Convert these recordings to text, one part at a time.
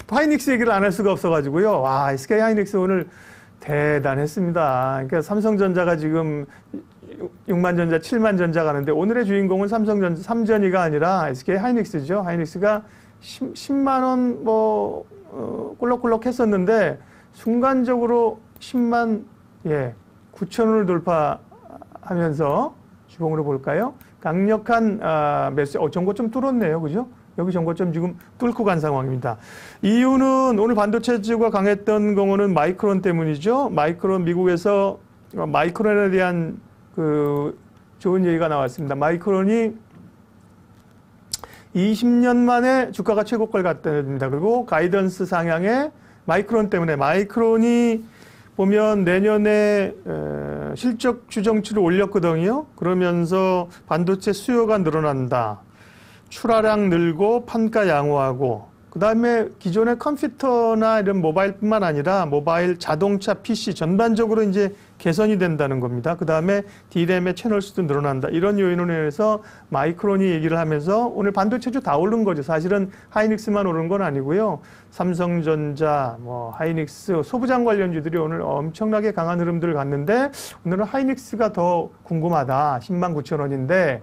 하이닉스 얘기를 안 할 수가 없어가지고요. 와, SK 하이닉스 오늘 대단했습니다. 그러니까 삼성전자가 지금 6만 전자, 7만 전자 가는데 오늘의 주인공은 삼성전자, 삼전이가 아니라 SK 하이닉스죠. 하이닉스가 10만 원 꼴럭꼴럭 했었는데 순간적으로 10만 9천 원을 돌파하면서 주봉으로 볼까요? 강력한 매수, 정고 좀 뚫었네요. 그죠? 여기 정고점 지금 뚫고 간 상황입니다. 이유는 오늘 반도체주가 강했던 경우는 마이크론 때문이죠. 마이크론 미국에서 마이크론에 대한 그 좋은 얘기가 나왔습니다. 마이크론이 20년 만에 주가가 최고가를 갔답니다. 그리고 가이던스 상향에 마이크론 때문에 마이크론이 보면 내년에 실적 추정치를 올렸거든요. 그러면서 반도체 수요가 늘어난다. 출하량 늘고 판가 양호하고 그 다음에 기존의 컴퓨터나 이런 모바일뿐만 아니라 모바일, 자동차, PC 전반적으로 이제 개선이 된다는 겁니다. 그 다음에 D램의 채널 수도 늘어난다. 이런 요인으로 인해서 마이크론이 얘기를 하면서 오늘 반도체주 다 오른 거죠. 사실은 하이닉스만 오른 건 아니고요. 삼성전자, 하이닉스, 소부장 관련주들이 오늘 엄청나게 강한 흐름들을 갔는데 오늘은 하이닉스가 더 궁금하다. 10만 9천 원인데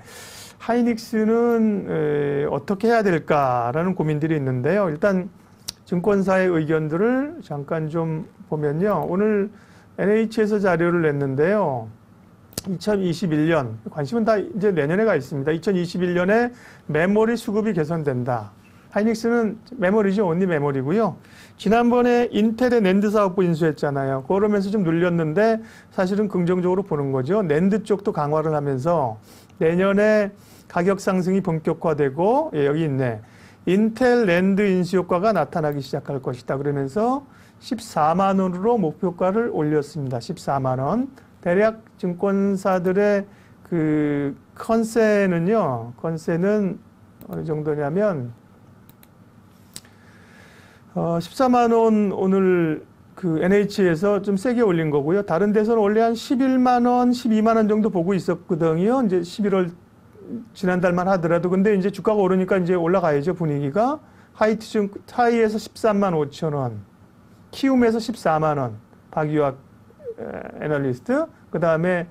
하이닉스는 어떻게 해야 될까라는 고민들이 있는데요. 일단 증권사의 의견들을 잠깐 좀 보면요. 오늘 NH에서 자료를 냈는데요. 2021년, 관심은 다 이제 내년에 가 있습니다. 2021년에 메모리 수급이 개선된다. 하이닉스는 메모리죠. 온리 메모리고요. 지난번에 인텔의 낸드 사업부 인수했잖아요. 그러면서 좀 눌렸는데 사실은 긍정적으로 보는 거죠. 낸드 쪽도 강화를 하면서 내년에 가격 상승이 본격화되고 여기 있네. 인텔 낸드 인수 효과가 나타나기 시작할 것이다. 그러면서 14만 원으로 목표가를 올렸습니다. 14만 원. 대략 증권사들의 그 컨센은 어느 정도냐면 14만 원 오늘 그 NH에서 좀 세게 올린 거고요. 다른 데서는 원래 한 11만 원, 12만 원 정도 보고 있었거든요. 이제 11월 지난달만 하더라도. 근데 이제 주가가 오르니까 이제 올라가야죠, 분위기가. 하이에서 13만 5천 원, 키움에서 14만 원, 박유학 애널리스트. 그 다음에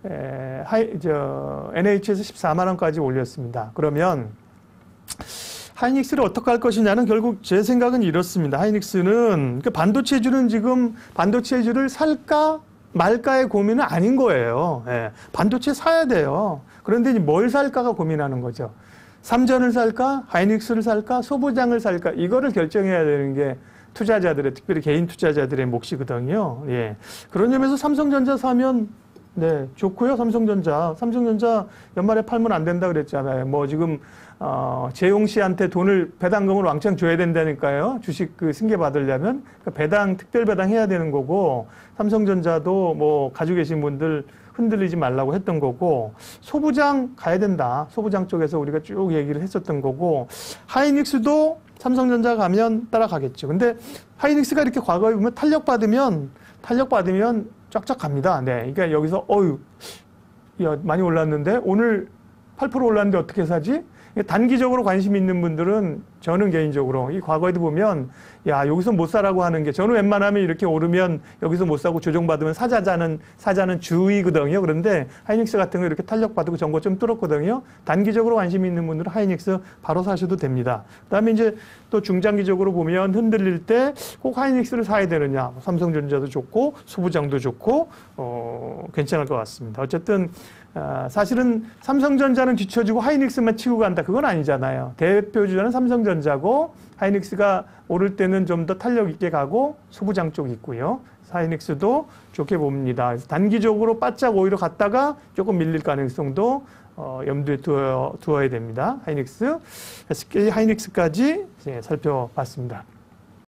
NH에서 14만 원까지 올렸습니다. 그러면 하이닉스를 어떻게 할 것이냐는 결국 제 생각은 이렇습니다. 하이닉스는 반도체주는 지금 반도체주를 살까 말까의 고민은 아닌 거예요. 반도체 사야 돼요. 그런데 이제 뭘 살까가 고민하는 거죠. 삼전을 살까, 하이닉스를 살까, 소부장을 살까, 이거를 결정해야 되는 게 투자자들의, 특별히 개인 투자자들의 몫이거든요. 그런 점에서 삼성전자 사면 좋고요. 삼성전자 연말에 팔면 안 된다 그랬잖아요. 지금 재용 씨한테 돈을 배당금을 왕창 줘야 된다니까요. 주식 그 승계 받으려면 배당, 특별 배당 해야 되는 거고, 삼성전자도 가지고 계신 분들 흔들리지 말라고 했던 거고, 소부장 가야 된다. 소부장 쪽에서 우리가 쭉 얘기를 했었던 거고, 하이닉스도 삼성전자 가면 따라가겠죠. 근데 하이닉스가 이렇게 과거에 보면 탄력받으면 쫙쫙 갑니다. 그러니까 여기서 많이 올랐는데 오늘 8% 올랐는데 어떻게 사지? 단기적으로 관심 있는 분들은 저는 개인적으로 이 과거에도 보면 여기서 못 사라고 하는 게, 저는 웬만하면 이렇게 오르면 여기서 못 사고 조정받으면 사자는 주의거든요. 그런데 하이닉스 같은 거 이렇게 탄력받고 정고 좀 뚫었거든요. 단기적으로 관심 있는 분들은 하이닉스 바로 사셔도 됩니다. 그다음에 이제 또 중장기적으로 보면 흔들릴 때 꼭 하이닉스를 사야 되느냐. 삼성전자도 좋고 소부장도 좋고 괜찮을 것 같습니다. 어쨌든 사실은 삼성전자는 뒤처지고 하이닉스만 치고 간다. 그건 아니잖아요. 대표 주자는 삼성전자고 하이닉스가 오를 때는 좀 더 탄력 있게 가고 소부장 쪽이 있고요. 하이닉스도 좋게 봅니다. 그래서 단기적으로 바짝 오히려 갔다가 조금 밀릴 가능성도 염두에 두어야 됩니다. 하이닉스까지 살펴봤습니다.